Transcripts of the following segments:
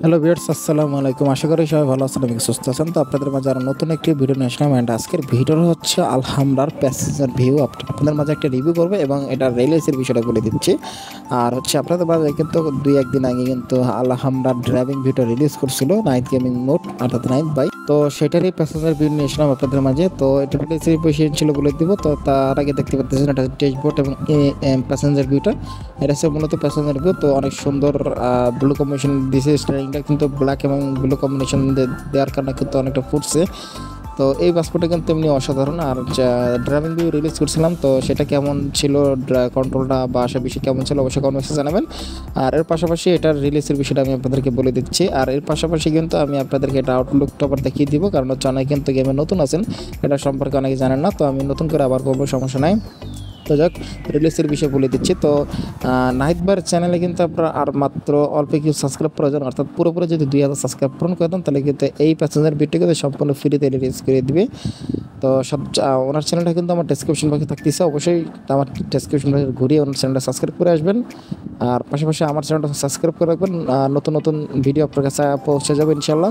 Hello viewers, আসসালামু আলাইকুম। আশা করি সবাই ভালো আছেন এবং সুস্থ আছেন। তো আপনাদের মাঝে আরও নতুন একটি ভিডিও নিয়ে আসলাম। অ্যান্ড আজকের ভিডিওটা হচ্ছে আলহামরার প্যাসেঞ্জার ভিউ। আপনাদের মাঝে একটা রিভিউ করবো এবং এটা রেলওয়েসের বিষয়টা বলে দিচ্ছি। আর হচ্ছে আপনাদের মাঝে কিন্তু 2-1 দিন আগে কিন্তু আলহামরার ড্রাইভিং ভিডিও রিলিজ করছিল নাইট গেমিং মোড, অর্থাৎ নাইট বাই। তো সেটারই প্যাসেঞ্জার ভিউ নিয়ে আসলাম আপনাদের মাঝে। তো এটা রিলিজের বিষয় ছিল বলে দিব। তো তার আগে দেখতে পাচ্ছেন এটা ড্যাশবোর্ড এবং প্যাসেঞ্জার ভিউটা। এটা হচ্ছে মূলত প্যাসেঞ্জার ভিউ। তো অনেক সুন্দর ব্লু কম্বিনেশন দিয়েছে। স্টারিংটা কিন্তু ব্ল্যাক এবং ব্লু কম্বিনেশন দেওয়ার কারণে কিন্তু অনেকটা ফুটছে। তো এই পাসপোর্টটা কিন্তু এমনি অসাধারণ। আর ড্রাইভিং ভিউ রিলিজ করছিলাম, তো সেটা কেমন ছিল, কন্ট্রোলটা বা আশা বিষয় কেমন ছিল অবশ্যই কমেন্টসে জানাবেন। আর এর পাশাপাশি এটার রিলিজের বিষয়টা আমি আপনাদেরকে বলে দিচ্ছি। আর এর পাশাপাশি কিন্তু আমি আপনাদেরকে এটা আউটলুকটা আবার দেখিয়ে দিব, কারণ হচ্ছে অনেকে কিন্তু গেমে নতুন আছেন, এটা সম্পর্কে অনেকে জানেন না। তো আমি নতুন করে আবার করবো, সমস্যা নাই। তো যাক, রিলিজের বিষয়ে বলে দিচ্ছি। তো নাহিদ ভাইয়ের চ্যানেলে কিন্তু আপনার আর মাত্র অল্প কিছু সাবস্ক্রাইব প্রয়োজন, অর্থাৎ পুরোপুরি যদি 2000 সাবস্ক্রাইব পূরণ করে দেন তাহলে কিন্তু এই প্যাসেঞ্জার ভিডিও কিন্তু সম্পূর্ণ ফ্রিতে রিলিজ করে দিবে। তো ওনার চ্যানেলটা কিন্তু আমার ডেসক্রিপশন বক্সে থাকতেছে, অবশ্যই আমার ডেসক্রিপশন বক্সে ঘুরিয়ে ওনার চ্যানেলটা সাবস্ক্রাইব করে আসবেন। আর পাশাপাশি আমার চ্যানেলটা সাবস্ক্রাইব করে রাখবেন, নতুন নতুন ভিডিও আপনার কাছে পৌঁছে যাবে ইনশাল্লাহ।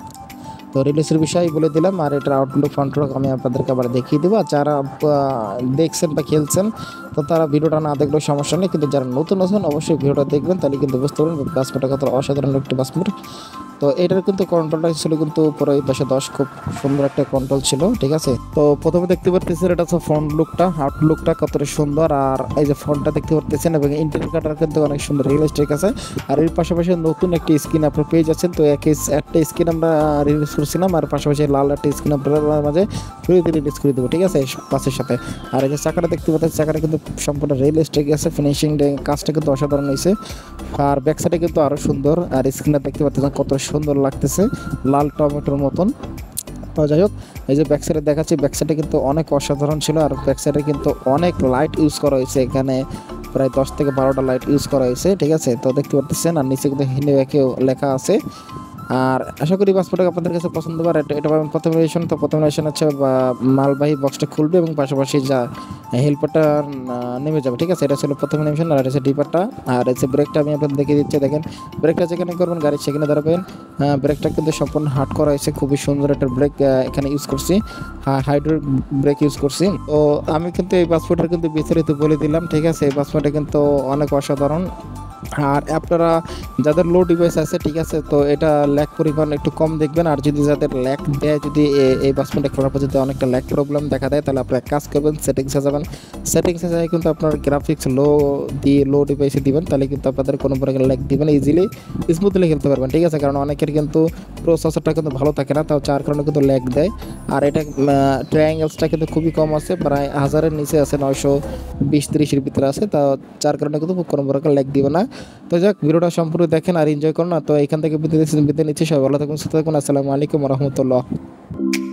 তো রিলিজের বিষয় বলে দিলাম, আর এটার আউটলুক ফ্রন্টলুক আমি আপনাদেরকে আবার দেখিয়ে দেবো। আর যারা দেখছেন বা খেলছেন তো তারা ভিডিওটা না দেখলেও সমস্যা নেই, কিন্তু যারা নতুন আছেন অবশ্যই ভিডিওটা দেখবেন, তাহলে কিন্তু বুঝতে পারবেন পাসপোর্টের কত অসাধারণ একটি পাসপোর্ট। তো এটার কিন্তু কন্ট্রোলটা ছিল কিন্তু পুরো 10-10, খুব সুন্দর একটা কন্ট্রোল ছিল, ঠিক আছে। তো প্রথমে দেখতে পাচ্ছেন এটা হচ্ছে ফ্রন্ট লুকটা, আউটলুকটা কতটা সুন্দর। আর এই যে ফ্রন্টটা দেখতে পাচ্ছেন এবং ইন্টেরিয়র কাটার কিন্তু অনেক সুন্দর রিয়েলিস্টিক আছে। আর এর পাশাপাশি নতুন একটি স্ক্রিন আপনার পেয়ে যাচ্ছেন। তো একটা স্ক্রিন আমরা রিলিজ করছিলাম, আর পাশাপাশি লাল একটা স্ক্রিন আপনার মাঝে ফ্রিতে রিলিজ করে দেবো, ঠিক আছে, পাশের সাথে। আর এই যে চাকাটা দেখতে পাচ্ছেন, চাকাটা কিন্তু সম্পূর্ণ রিয়েলিস্টিক আছে, ফিনিশিং কাজটা কিন্তু অসাধারণ হয়েছে। আর ব্যাক সাইডে কিন্তু আরও সুন্দর। আর স্ক্রিনটা দেখতে পাচ্ছেন কত সুন্দর লাগতেছে, লাল টমেটোর মতন। যাই হোক, এই যে ব্যাক সাইডে দেখাচ্ছি, ব্যাক সাইডে কিন্তু অনেক অসাধারণ ছিল। আর ব্যাক সাইডে কিন্তু অনেক লাইট ইউজ করা হয়েছে, এখানে প্রায় 10 থেকে 12টা লাইট ইউজ করা হয়েছে, ঠিক আছে। তো দেখতে পাচ্ছেন, আর নিচে কিন্তু হিন্দি ব্যাকেও লেখা আছে। আর আশা করি পাসপোর্টটা আপনাদের কাছে পছন্দ হবে। এটা পাবেন প্রথম এডিশন। তো প্রথম এডিশন হচ্ছে মালবাহী বক্সটা খুলবে এবং পাশাপাশি যা হেল্পারটা নেমে যাবে, ঠিক আছে। এটা ছিল প্রথম এডিশন। আর এটা হচ্ছে ডিপারটা। আর হচ্ছে ব্রেকটা আমি আপনাদের দেখিয়ে দিচ্ছি, দেখেন ব্রেকটা যেখানে করবেন গাড়ি সেখানে দাঁড়াবেন। ব্রেকটা কিন্তু সম্পূর্ণ হার্ড করা হয়েছে, খুবই সুন্দর একটা ব্রেক এখানে ইউজ করছি, হাইড্রোলিক ব্রেক ইউজ করছি। তো আমি কিন্তু এই পাসপোর্টের কিন্তু বিস্তারিত বলে দিলাম, ঠিক আছে। এই পাসপোর্টটা কিন্তু অনেক অসাধারণ। আর আপনারা যাদের লো ডিভাইস আছে, ঠিক আছে, তো এটা ল্যাগ পরিমাণ একটু কম দেখবেন। আর যদি যাদের ল্যাগ দেয়, যদি এই বাসমেন্টে খেলার পর যদি অনেকটা ল্যাগ প্রবলেম দেখা দেয়, তাহলে আপনারা কাজ করবেন, সেটিংসে যাবেন। সেটিংসে যাই কিন্তু আপনার গ্রাফিক্স লো ডিভাইসে দিবেন, তাহলে কিন্তু আপনাদের কোনো প্রকার ল্যাগ দিবেন, ইজিলি স্মুথলি খেলতে পারবেন, ঠিক আছে। কারণ অনেকের কিন্তু প্রসেসরটা কিন্তু ভালো থাকে না, তাও যার কারণে কিন্তু ল্যাগ দেয়। আর এটা ট্রায়াঙ্গেলসটা কিন্তু খুবই কম আছে, প্রায় 1000-এর নিচে আছে, 920-30-এর ভিতরে আছে, তা যার কারণে কিন্তু কোনো প্রকার ল্যাগ দিবে না। তো যাক, ভিডিওটা সম্পূর্ণ দেখেন আর এনজয় করুন না। তো এখান থেকে বিদায় নিচ্ছি, সবাই ভালো থাকুন, সুস্থ থাকুন। আসসালামু আলাইকুম রহমতুল্লাহ।